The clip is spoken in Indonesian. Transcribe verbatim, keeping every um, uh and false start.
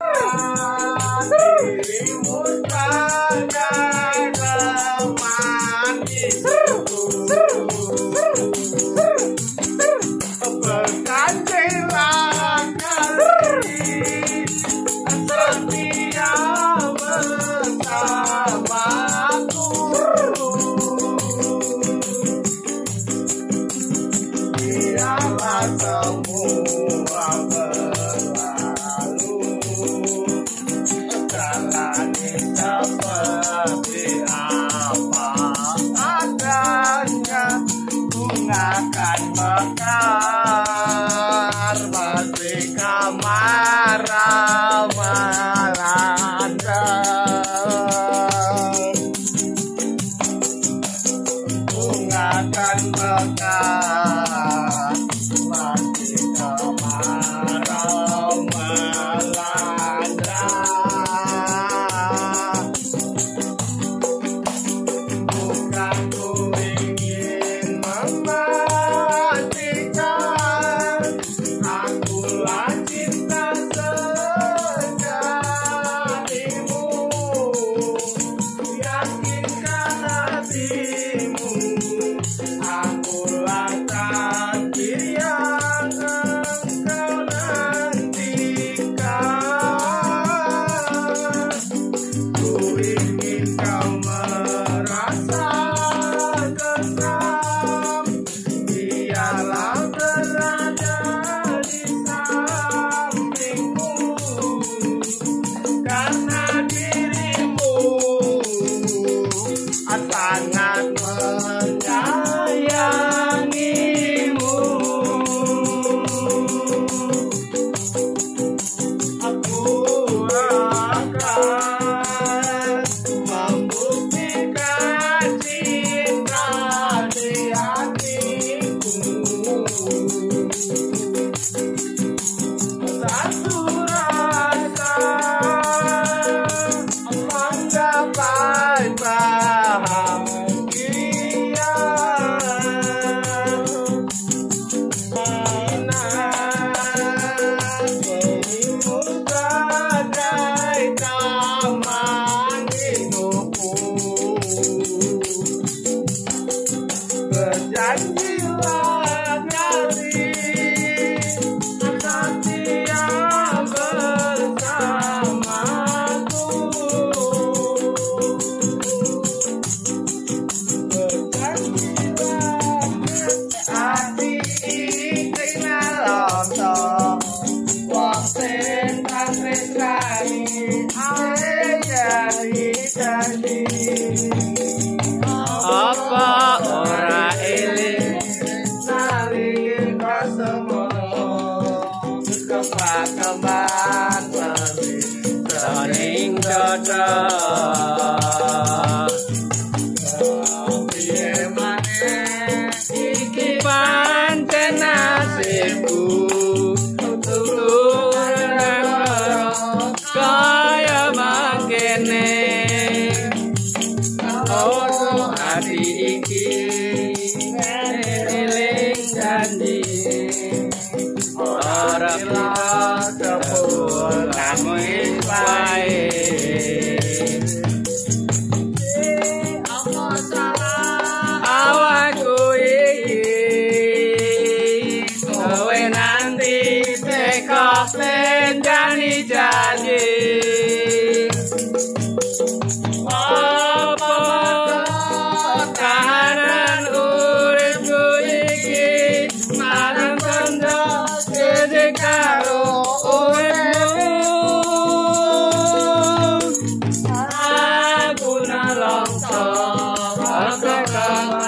dirimu saja temaniku berjanjilah kasih setia bersamaku biarlah semua berlalu jalani seperti apa adanya bunga akan mekar ketika marah melanda bunga akan mekar ketika marah melanda bukan ku ingin mematikan akulah cinta sejatimu yakinkan hatimu akulah takdir yang engkau nantikan ku ingin kau merasa tenang biarlah berada di sampingmu karena dirimu sangat menyayangimu aku akan membuktikan cinta di hatiku satu rasa menggapai bahagia dirimu bagai taman hidupku berjanjilah kasih setia bersamaku berjanjilah hati kena lontong wong sing tak tresnani ae jadi jadi apa ora eling saling kasemo kembang tapi saling cocok piye maneh iki pancen nasibku kaya mangkene oh hati iki eling janji ora bisa kepul kamu wae awakku iki kowe nanti teko lenjani janji apa kahanan uripku iki marang tanda gede karo uripmu aku nalong so aku